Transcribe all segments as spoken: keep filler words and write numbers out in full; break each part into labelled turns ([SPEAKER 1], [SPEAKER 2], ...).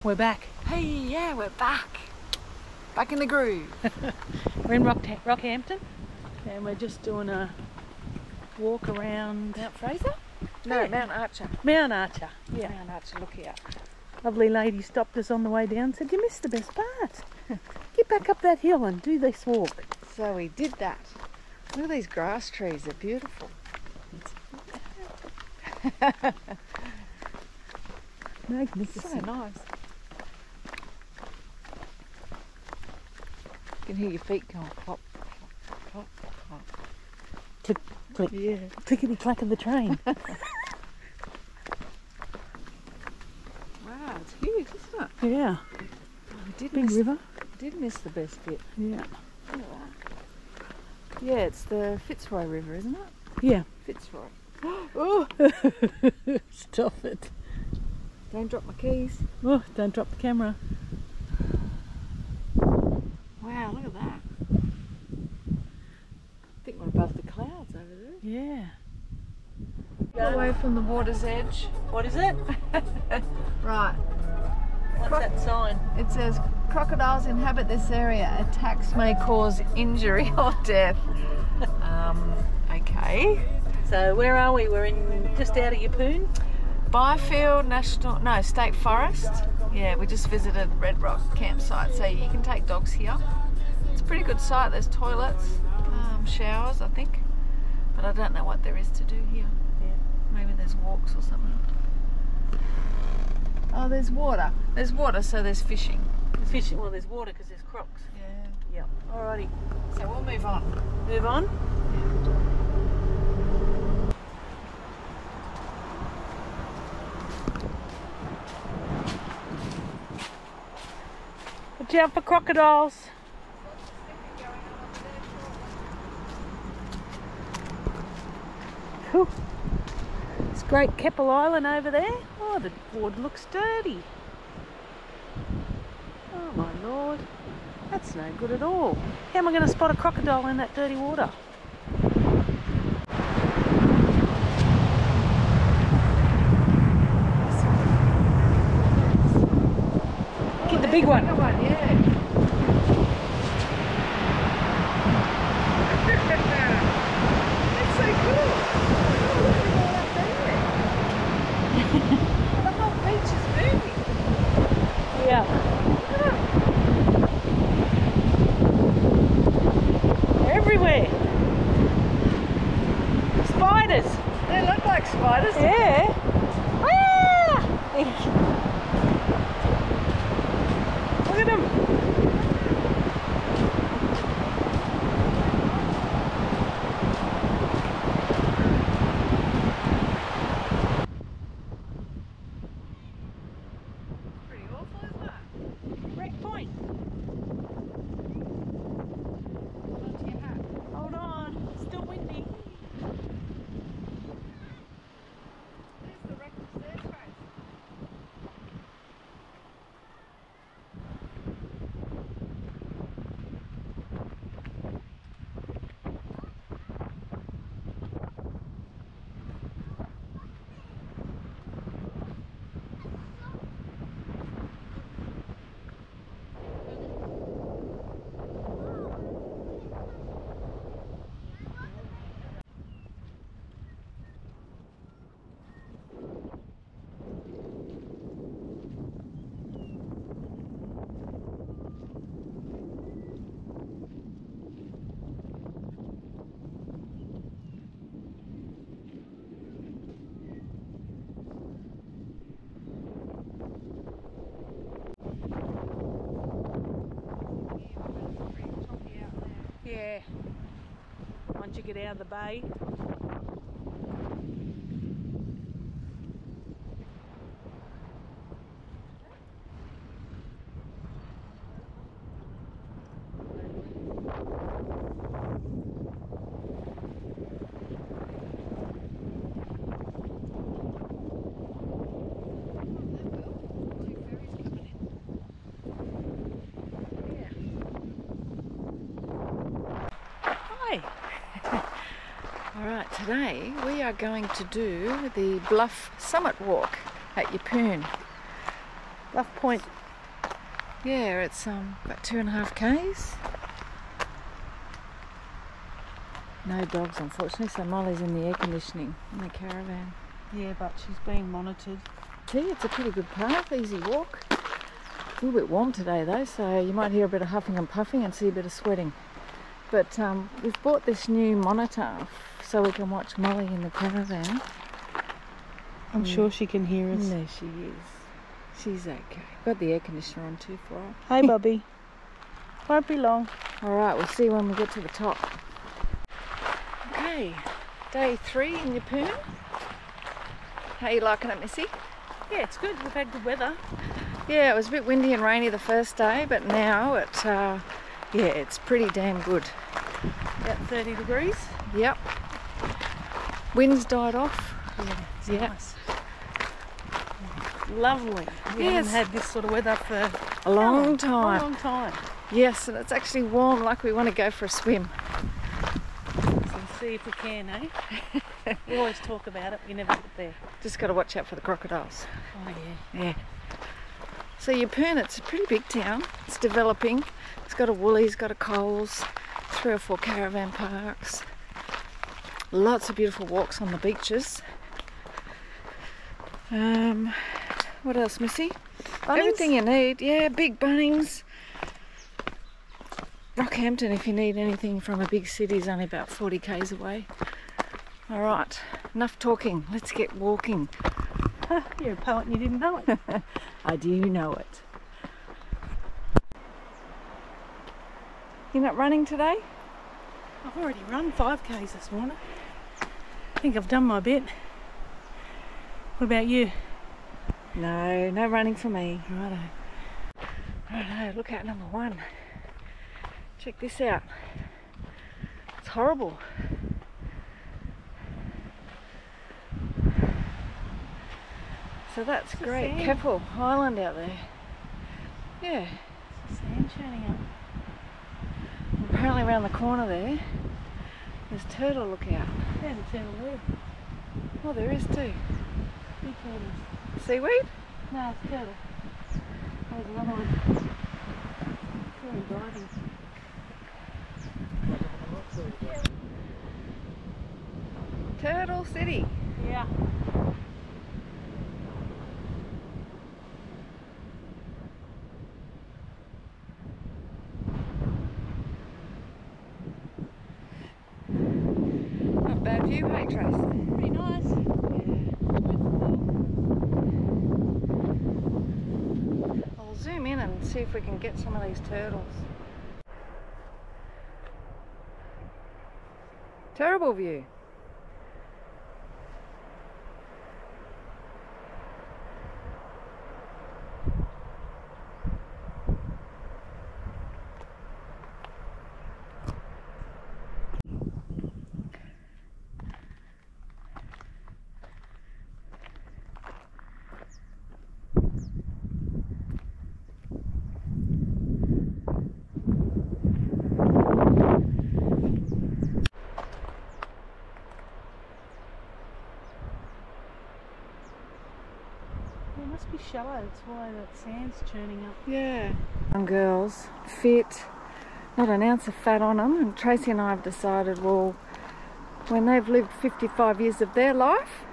[SPEAKER 1] We're back.
[SPEAKER 2] Hey, yeah, we're back. Back in the groove.
[SPEAKER 1] We're in Rock Rockhampton and we're just doing a walk around
[SPEAKER 2] Mount Fraser? No,
[SPEAKER 1] yeah.
[SPEAKER 2] Mount Archer.
[SPEAKER 1] Mount Archer. Yeah.
[SPEAKER 2] Mount Archer, look here.
[SPEAKER 1] Lovely lady stopped us on the way down and said, you missed the best part. Get back up that hill and do this walk.
[SPEAKER 2] So we did that. Look at these grass trees, they're beautiful.
[SPEAKER 1] Magnificent.
[SPEAKER 2] So nice. You can hear your feet going clop, clop, clop, clop.
[SPEAKER 1] Click, click.
[SPEAKER 2] Yeah.
[SPEAKER 1] Clickety clack of the train.
[SPEAKER 2] Wow, it's huge, isn't it?
[SPEAKER 1] Yeah.
[SPEAKER 2] Oh, we did
[SPEAKER 1] Big
[SPEAKER 2] miss,
[SPEAKER 1] river.
[SPEAKER 2] did miss the best bit.
[SPEAKER 1] Yeah.
[SPEAKER 2] Look at that. Yeah, it's the Fitzroy River, isn't it?
[SPEAKER 1] Yeah.
[SPEAKER 2] Fitzroy. Oh!
[SPEAKER 1] Stop it.
[SPEAKER 2] Don't drop my keys.
[SPEAKER 1] Oh, don't drop the camera.
[SPEAKER 2] Wow, look at that. I think we're above the clouds over there.
[SPEAKER 1] Yeah.
[SPEAKER 2] Away from the water's edge.
[SPEAKER 1] What is it?
[SPEAKER 2] Right.
[SPEAKER 1] What's
[SPEAKER 2] Croc
[SPEAKER 1] that sign?
[SPEAKER 2] It says, crocodiles inhabit this area. Attacks may cause injury or death. um, okay.
[SPEAKER 1] So where are we? We're in just out of Yeppoon.
[SPEAKER 2] Byfield National, no, State Forest. Yeah, we just visited Red Rock campsite, so you can take dogs here. It's a pretty good site. There's toilets, um, showers, I think, but I don't know what there is to do here.
[SPEAKER 1] Yeah.
[SPEAKER 2] Maybe there's walks or something. Oh, there's water. There's water, so there's fishing.
[SPEAKER 1] There's fishing. Well, there's water because there's crocs.
[SPEAKER 2] Yeah.
[SPEAKER 1] Yep. Alrighty.
[SPEAKER 2] So we'll move on.
[SPEAKER 1] Move on. Watch out for crocodiles. Cool. It's Great Keppel Island over there. Oh, the water looks dirty. Oh my lord. That's no good at all. How am I going to spot a crocodile in that dirty water? Get the big one.
[SPEAKER 2] one, yeah. That's so cool. Oh, look at all up there. The whole beach is moving.
[SPEAKER 1] Yeah. They're everywhere. Spiders.
[SPEAKER 2] They look like spiders.
[SPEAKER 1] Yeah. Ah! Look at them.
[SPEAKER 2] Pretty awful, isn't it?
[SPEAKER 1] Wreck point.
[SPEAKER 2] Hold on to your hat.
[SPEAKER 1] Hold on. It's still windy.
[SPEAKER 2] There's the wreck of the staircase.
[SPEAKER 1] Yeah. Once you get out of the bay.
[SPEAKER 2] Alright, today we are going to do the Bluff Summit Walk at Yeppoon.
[SPEAKER 1] Rough Point.
[SPEAKER 2] Yeah, it's um, about two and a half k's. No dogs, unfortunately, so Molly's in the air conditioning in the caravan.
[SPEAKER 1] Yeah, but she's being monitored.
[SPEAKER 2] See, it's a pretty good path, easy walk. It's a little bit warm today though, so you might hear a bit of huffing and puffing and see a bit of sweating. But um, we've bought this new monitor so we can watch Molly in the caravan.
[SPEAKER 1] I'm
[SPEAKER 2] Mm.
[SPEAKER 1] sure she can hear us.
[SPEAKER 2] There she is. She's okay. Got the air conditioner on too for her.
[SPEAKER 1] Hey, Bobby. Won't be long.
[SPEAKER 2] Alright, we'll see when we get to the top. Okay, day three in Yeppoon. How are you liking it, Missy?
[SPEAKER 1] Yeah, it's good. We've had good weather.
[SPEAKER 2] Yeah, it was a bit windy and rainy the first day, but now it, uh, yeah, it's pretty damn good.
[SPEAKER 1] About thirty degrees.
[SPEAKER 2] Yep. Wind's died off.
[SPEAKER 1] Yeah, it's
[SPEAKER 2] Yeah.
[SPEAKER 1] nice. Lovely. We
[SPEAKER 2] Yes.
[SPEAKER 1] haven't had this sort of weather for
[SPEAKER 2] A long
[SPEAKER 1] a
[SPEAKER 2] time.
[SPEAKER 1] long time.
[SPEAKER 2] Yes, and it's actually warm, like we want to go for a swim.
[SPEAKER 1] So we'll see if we can, eh? We always talk about it, we never get there.
[SPEAKER 2] Just got to watch out for the crocodiles.
[SPEAKER 1] Oh, yeah.
[SPEAKER 2] Yeah. So Yeppoon, it's a pretty big town. It's developing. It's got a Woolies, got a Coles, three or four caravan parks. Lots of beautiful walks on the beaches. Um, what else, Missy?
[SPEAKER 1] Bunnings?
[SPEAKER 2] Everything you need. Yeah, big Bunnings. Rockhampton, if you need anything from a big city, is only about forty k's away. All right, enough talking. Let's get walking.
[SPEAKER 1] You're a poet and you didn't know it.
[SPEAKER 2] I do know it. You're not running today?
[SPEAKER 1] I've already run five k's this morning. I think I've done my bit. What about you?
[SPEAKER 2] No, no running for me. Righto. Righto, look out number one. Check this out. It's horrible. So that's
[SPEAKER 1] It's
[SPEAKER 2] great.
[SPEAKER 1] sand.
[SPEAKER 2] Keppel Island out there. Yeah.
[SPEAKER 1] It's the sand churning up.
[SPEAKER 2] Apparently around the corner there, there's turtle lookout.
[SPEAKER 1] There's a turtle there.
[SPEAKER 2] Oh, there is too.
[SPEAKER 1] Big turtles.
[SPEAKER 2] Seaweed?
[SPEAKER 1] No, it's a turtle. There's another one. Very driving.
[SPEAKER 2] Turtle City.
[SPEAKER 1] Yeah.
[SPEAKER 2] Not a bad view, hey Trace?
[SPEAKER 1] Pretty nice.
[SPEAKER 2] I'll zoom in and see if we can get some of these turtles. Terrible view.
[SPEAKER 1] It must be shallow, that's why that sand's churning up.
[SPEAKER 2] Yeah. Young girls, fit, not an ounce of fat on them, and Tracy and I have decided, well, when they've lived fifty-five years of their life,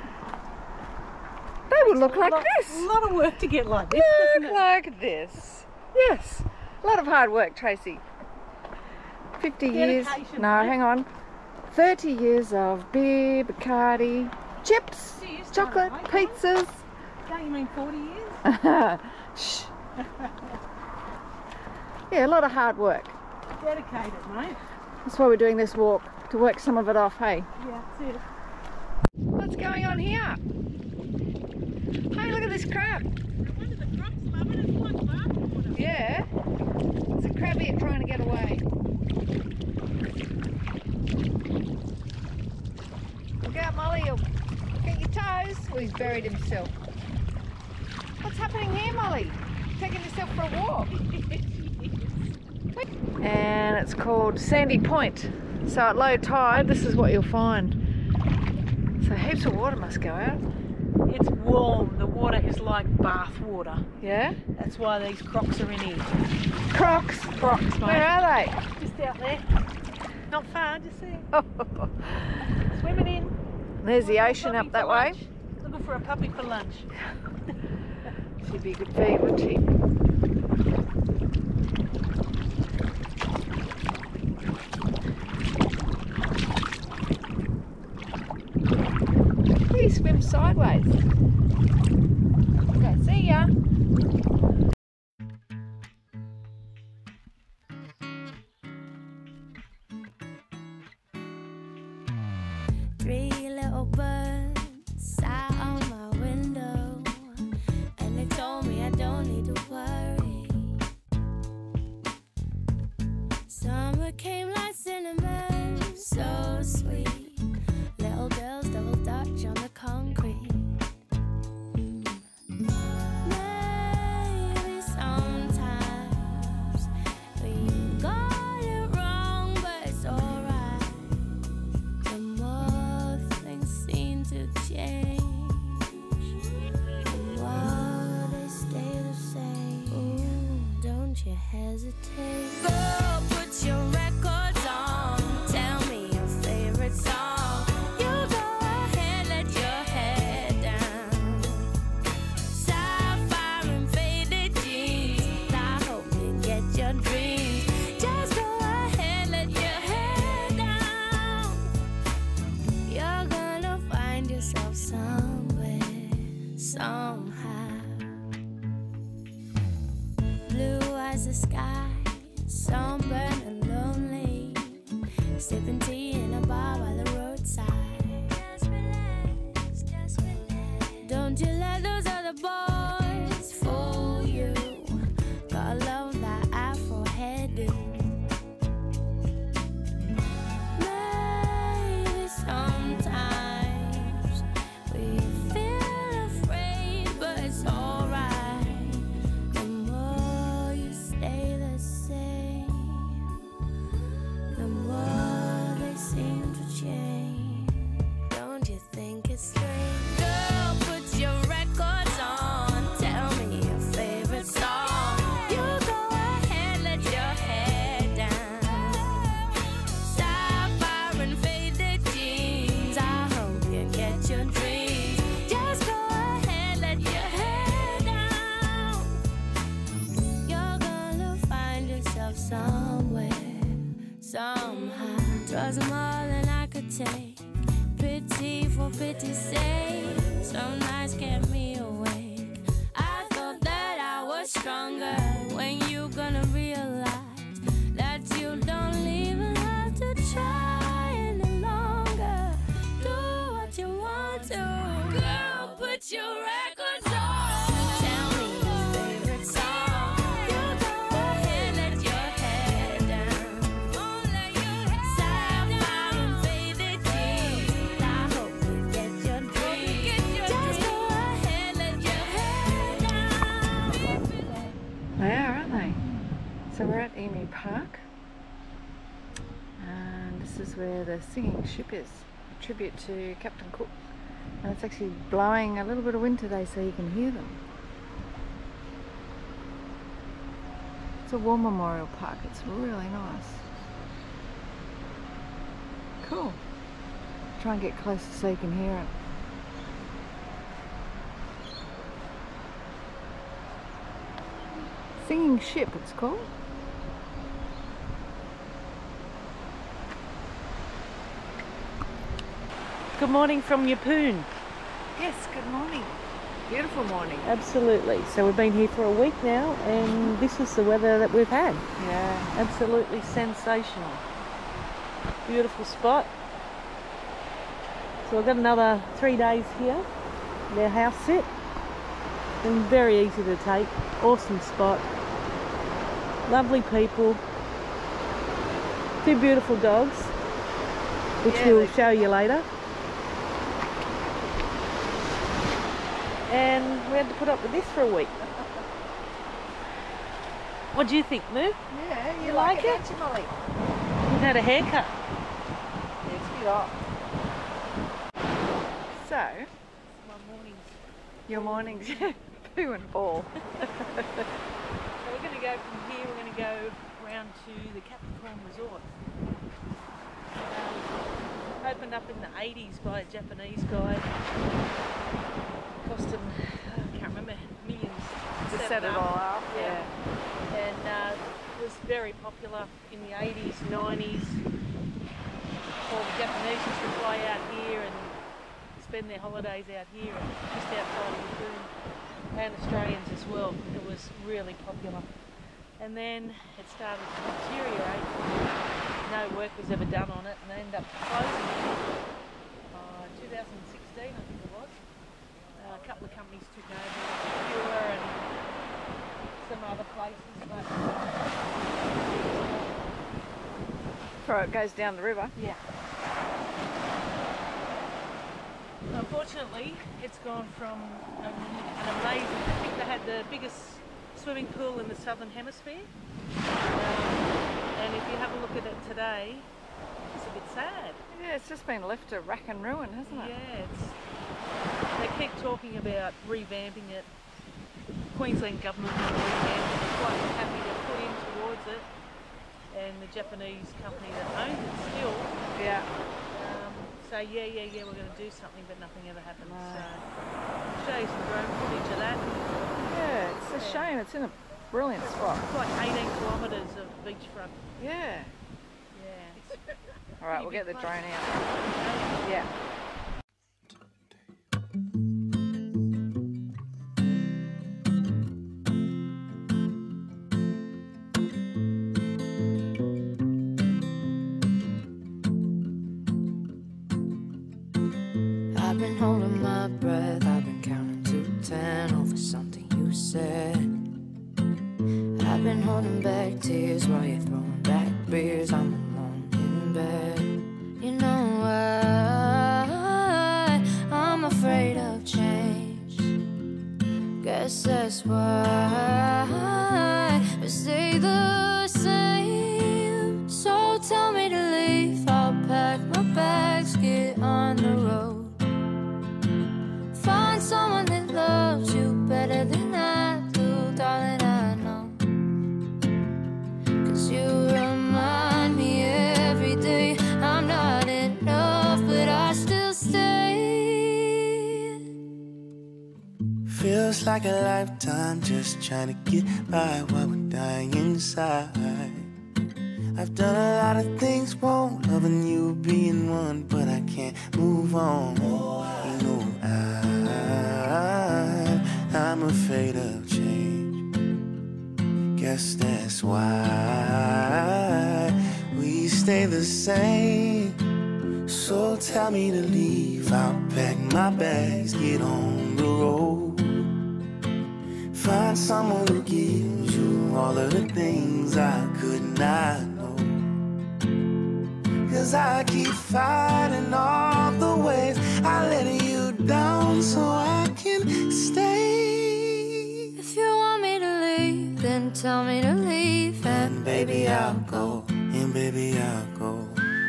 [SPEAKER 2] they would look like
[SPEAKER 1] lot,
[SPEAKER 2] this.
[SPEAKER 1] A lot of work to get like this,
[SPEAKER 2] Look
[SPEAKER 1] doesn't it?
[SPEAKER 2] like this. Yes. A lot of hard work, Tracy. fifty years.
[SPEAKER 1] Dedication,
[SPEAKER 2] No,
[SPEAKER 1] mate.
[SPEAKER 2] hang on. thirty years of beer, Bacardi, chips,
[SPEAKER 1] Cheers,
[SPEAKER 2] chocolate,
[SPEAKER 1] darling, mate.
[SPEAKER 2] pizzas.
[SPEAKER 1] Don't you mean forty years?
[SPEAKER 2] Shh. Yeah, a lot of hard work.
[SPEAKER 1] Dedicated, mate.
[SPEAKER 2] That's why we're doing this walk, to work some of it off, hey?
[SPEAKER 1] Yeah, that's it.
[SPEAKER 2] What's going on here? Hey, look at this crab.
[SPEAKER 1] I wonder the crocs love it. It's like bathwater.
[SPEAKER 2] Yeah. There's a crab here trying to get away. Look out, Molly, you'll get your toes. Oh, he's buried himself. What's happening here, Molly? Taking yourself for a walk. And it's called Sandy Point. So at low tide, this is what you'll find. So heaps of water must go out.
[SPEAKER 1] It's warm. The water is like bath water.
[SPEAKER 2] Yeah?
[SPEAKER 1] That's why these crocs are in here.
[SPEAKER 2] Crocs?
[SPEAKER 1] Crocs, mate.
[SPEAKER 2] Where are they?
[SPEAKER 1] Just out there. Not far, just there. Swimming in.
[SPEAKER 2] There's the ocean up that way.
[SPEAKER 1] Lunch. Looking for a puppy for lunch.
[SPEAKER 2] She'd be a good feed, wouldn't she? He swims sideways. Okay, see ya.
[SPEAKER 3] Three little birds sat on my window, and they told me I don't need to worry. Summer came like cinnamon, so sweet. Little girls double dutch on the concrete. Maybe sometimes we got it wrong, but it's alright. The more things seem to change, the more they stay the same. Ooh, don't you hesitate. Go put your records on. Tell me your favorite song. You go ahead, let your head down. Sapphire and faded jeans. I hope you get your dreams. Just go ahead, let your head down. You're gonna find yourself somewhere, somehow. Blue as the sky, sunburned and lonely, sipping tea in a bar by the roadside. Just relax, just relax. Don't you let those other boys fool you. Gotta love that afro hairdo. Maybe sometimes we feel afraid, but it's alright. The more you stay the same, the more they seem to change. Don't you think it's strange? Girl, put your records on. Tell me your favorite song. You go ahead, let your head down. Sapphire and faded jeans. I hope you get your dreams. Just go ahead, let your head down. You're gonna find yourself somewhere, somehow. Twas more than I could take. Pity for pity's sake. Some nights kept me awake. I thought that I was stronger. When you gonna realize that you don't even have to try any longer? Do what you want to. Girl, put your records on. Tell me your favorite song. You go ahead, let your head down. Sapphire and faded jeans. I hope you get your dreams. Just go ahead, let your head down.
[SPEAKER 2] They are, aren't they? So we're at Emu Park, and this is where the singing ship is, a tribute to Captain Cook. And it's actually blowing a little bit of wind today, so you can hear them. It's a war memorial park. It's really nice. Cool. Try and get closer so you can hear it. Singing ship, it's called.
[SPEAKER 1] Good morning from Yeppoon.
[SPEAKER 2] Yes, good morning. Beautiful morning.
[SPEAKER 1] Absolutely. So we've been here for a week now, and this is the weather that we've had.
[SPEAKER 2] Yeah.
[SPEAKER 1] Absolutely sensational. Beautiful spot. So we've got another three days here. Their house sit. And very easy to take. Awesome spot. Lovely people. Two beautiful dogs, which
[SPEAKER 2] Yeah,
[SPEAKER 1] we'll
[SPEAKER 2] they-
[SPEAKER 1] show you later. And we had to put up with this for a week. What do you think, Moo?
[SPEAKER 2] Yeah, you,
[SPEAKER 1] You
[SPEAKER 2] like,
[SPEAKER 1] like
[SPEAKER 2] it,
[SPEAKER 1] it?
[SPEAKER 2] don't you, Molly?
[SPEAKER 1] We've had a haircut.
[SPEAKER 2] Yeah, it's a bit hot. So,
[SPEAKER 1] My morning's
[SPEAKER 2] Your mornings, poo and ball.
[SPEAKER 1] So we're going to go from here, we're going to go round to the Capricorn Resort. Um, opened up in the eighties by a Japanese guy. Cost him, I can't remember, millions
[SPEAKER 2] To set it all up.
[SPEAKER 1] Yeah. And uh, it was very popular in the eighties, nineties. All the Japanese used to fly out here and spend their holidays out here and just outside of Yeppoon, and Australians as well. It was really popular. And then it started to deteriorate. No work was ever done on it and they ended up closing it. Uh, two thousand sixteen I think it was. Uh, a couple of companies took over, Pure and some other places, but
[SPEAKER 2] Before it goes down the river.
[SPEAKER 1] yeah. Unfortunately, it's gone from um, an amazing, I think they had the biggest swimming pool in the southern hemisphere. Um, and if you have a look at it today, it's a bit sad.
[SPEAKER 2] Yeah, it's just been left to rack and ruin, hasn't it?
[SPEAKER 1] Yeah, it's, they keep talking about revamping it. Queensland government will revamp it. They're quite happy to put in towards it. And the Japanese company that owns it still.
[SPEAKER 2] Yeah.
[SPEAKER 1] Um, so yeah, yeah, yeah, we're going to do something, but nothing ever happened. No. So I'll show you some drone footage of that.
[SPEAKER 2] Yeah, it's a
[SPEAKER 1] Yeah.
[SPEAKER 2] shame. It's in a brilliant spot.
[SPEAKER 1] It's like eighteen kilometres of beachfront.
[SPEAKER 2] Yeah.
[SPEAKER 1] Yeah.
[SPEAKER 2] All right, we'll get the drone out.
[SPEAKER 1] Okay.
[SPEAKER 2] Yeah.
[SPEAKER 3] I've been holding my breath, I've been counting to ten over something you said. I've been holding back tears while you're throwing back beers. I'm alone in bed. You know why I'm afraid of change. Guess that's why we stay the same. So tell me to leave, I'll pack my bags, get on the road. Find someone that loves you better than I do, darling, I know. Cause you remind me every day I'm not enough, but I still stay.
[SPEAKER 4] Feels like a lifetime just trying to get by while we're dying inside. I've done a lot of things wrong, loving you being one, but I can't move on. You know I, I'm afraid of change. Guess that's why we stay the same. So tell me to leave, I'll pack my bags, get on the road. Find someone who gives you all of the things I could not know. Cause I keep fighting all the ways I let you down so I can stay.
[SPEAKER 3] If you want me to leave, then tell me to leave.
[SPEAKER 4] And baby I'll go, and baby I'll go.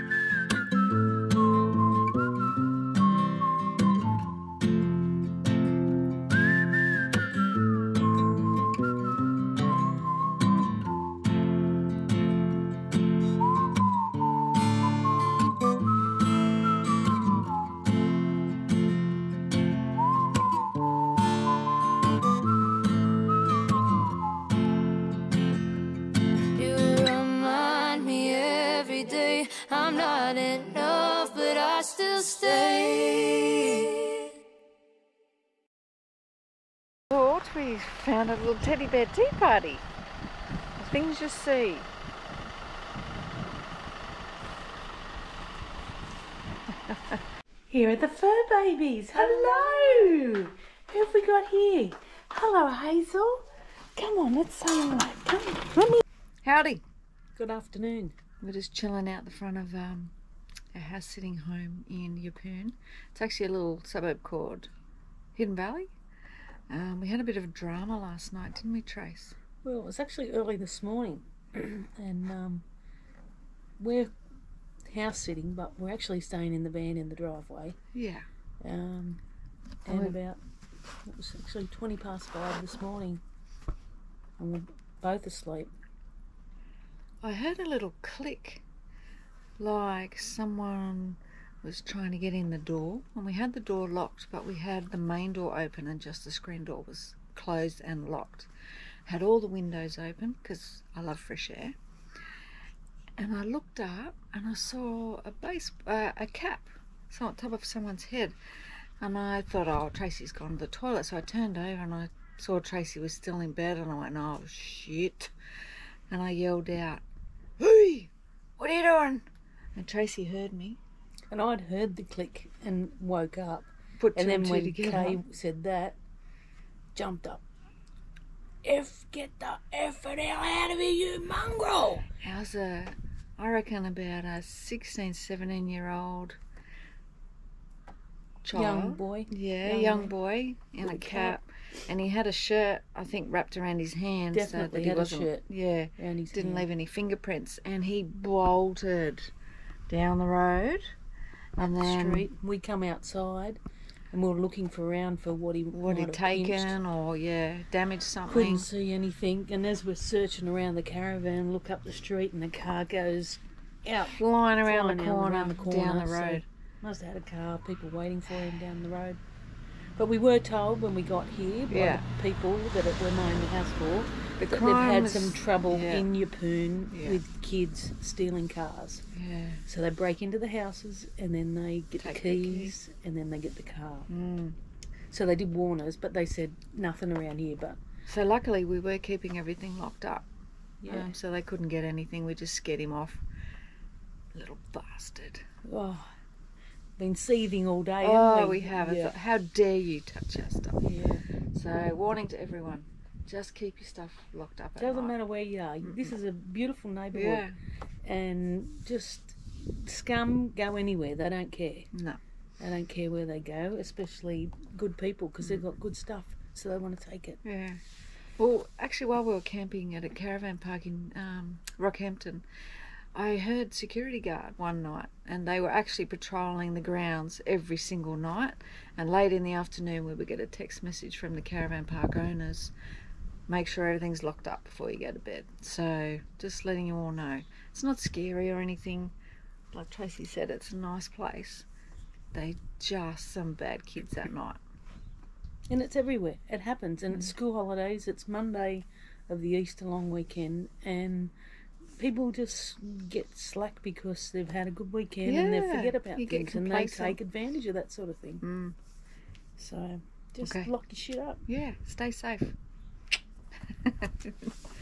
[SPEAKER 3] I'm not enough, but I still stay.
[SPEAKER 2] Thought we found a little teddy bear tea party. Things you see.
[SPEAKER 1] Here are the fur babies. Hello. Who have we got here? Hello, Hazel. Come on, let's say hello. Come on, let me.
[SPEAKER 2] Howdy.
[SPEAKER 1] Good afternoon.
[SPEAKER 2] We're just chilling out the front of um, our house sitting home in Yeppoon. It's actually a little suburb called Hidden Valley. Um, we had a bit of drama last night, didn't we, Trace?
[SPEAKER 1] Well, it was actually early this morning, and um, we're house sitting, but we're actually staying in the van in the driveway.
[SPEAKER 2] Yeah.
[SPEAKER 1] Um,
[SPEAKER 2] Oh,
[SPEAKER 1] and
[SPEAKER 2] we've-
[SPEAKER 1] about It was actually twenty past five this morning, and we're both asleep.
[SPEAKER 2] I heard a little click, like someone was trying to get in the door, and we had the door locked, but we had the main door open and just the screen door was closed and locked. Had all the windows open because I love fresh air, and I looked up and I saw a base uh, a cap so on top of someone's head, and I thought, oh, Tracy's gone to the toilet. So I turned over and I saw Tracy was still in bed, and I went, oh shit, and I yelled out, hey, what are you doing? And Tracy heard me.
[SPEAKER 1] And I'd heard the click and woke up.
[SPEAKER 2] Put two
[SPEAKER 1] and then
[SPEAKER 2] and two
[SPEAKER 1] when
[SPEAKER 2] together.
[SPEAKER 1] Kay said that, jumped up. F, get the F it hell out of here, you mongrel!
[SPEAKER 2] How's a, I reckon about a sixteen, seventeen year old child.
[SPEAKER 1] Young boy.
[SPEAKER 2] Yeah,
[SPEAKER 1] young,
[SPEAKER 2] young
[SPEAKER 1] boy.
[SPEAKER 2] boy in a
[SPEAKER 1] Little
[SPEAKER 2] cap. And he had a shirt, I think, wrapped around his hands.
[SPEAKER 1] Definitely
[SPEAKER 2] so that he
[SPEAKER 1] had a
[SPEAKER 2] wasn't,
[SPEAKER 1] shirt
[SPEAKER 2] Yeah,
[SPEAKER 1] around his
[SPEAKER 2] didn't
[SPEAKER 1] hand.
[SPEAKER 2] leave any fingerprints. And he bolted down the road. And
[SPEAKER 1] the
[SPEAKER 2] then
[SPEAKER 1] street. We come outside and we were looking for around for what he
[SPEAKER 2] what
[SPEAKER 1] might
[SPEAKER 2] he'd
[SPEAKER 1] have
[SPEAKER 2] taken
[SPEAKER 1] pinched.
[SPEAKER 2] or, yeah, damaged something.
[SPEAKER 1] Couldn't see anything, and as we're searching around the caravan, look up the street and the car goes out,
[SPEAKER 2] Flying around,
[SPEAKER 1] flying
[SPEAKER 2] the,
[SPEAKER 1] out
[SPEAKER 2] corner,
[SPEAKER 1] around the corner,
[SPEAKER 2] down the
[SPEAKER 1] so
[SPEAKER 2] road.
[SPEAKER 1] must have had a car, people waiting for him down the road. But we were told when we got here by
[SPEAKER 2] Yeah.
[SPEAKER 1] the people that it were mowing the house for
[SPEAKER 2] The
[SPEAKER 1] that they've
[SPEAKER 2] crime
[SPEAKER 1] had
[SPEAKER 2] was-
[SPEAKER 1] some trouble
[SPEAKER 2] yeah.
[SPEAKER 1] in Yeppoon
[SPEAKER 2] Yeah.
[SPEAKER 1] with kids stealing cars.
[SPEAKER 2] Yeah.
[SPEAKER 1] So they break into the houses and then they get
[SPEAKER 2] Take
[SPEAKER 1] the
[SPEAKER 2] the
[SPEAKER 1] keys and then they get the car.
[SPEAKER 2] Mm.
[SPEAKER 1] So they did warn us, but they said nothing around here. But
[SPEAKER 2] So luckily we were keeping everything locked up.
[SPEAKER 1] yeah,
[SPEAKER 2] Um, so they couldn't get anything. We just scared him off. Little bastard.
[SPEAKER 1] oh, been seething all day.
[SPEAKER 2] Oh,
[SPEAKER 1] haven't
[SPEAKER 2] we have.
[SPEAKER 1] Yeah.
[SPEAKER 2] How dare you touch our stuff?
[SPEAKER 1] yeah.
[SPEAKER 2] So warning to everyone: just keep your stuff locked up. At
[SPEAKER 1] Doesn't
[SPEAKER 2] night.
[SPEAKER 1] matter where you are. This is a beautiful neighbourhood,
[SPEAKER 2] Yeah.
[SPEAKER 1] and just scum go anywhere. They don't care.
[SPEAKER 2] No.
[SPEAKER 1] They don't care where they go, especially good people, because they've got good stuff, so they want to take it.
[SPEAKER 2] Yeah. Well, actually, while we were camping at a caravan park in um, Rockhampton, I heard security guard one night, and they were actually patrolling the grounds every single night. And late in the afternoon, we would get a text message from the caravan park owners: make sure everything's locked up before you go to bed. So just letting you all know, it's not scary or anything. Like Tracy said, it's a nice place. They just some bad kids that night.
[SPEAKER 1] And it's everywhere. It happens, and it's school holidays. It's Monday of the Easter long weekend, and people just get slack because they've had a good weekend and they
[SPEAKER 2] Yeah,
[SPEAKER 1] forget about
[SPEAKER 2] you get
[SPEAKER 1] things, and they
[SPEAKER 2] complacent.
[SPEAKER 1] take advantage of that sort of thing.
[SPEAKER 2] Mm.
[SPEAKER 1] So just
[SPEAKER 2] Okay.
[SPEAKER 1] lock your shit up.
[SPEAKER 2] Yeah, stay safe.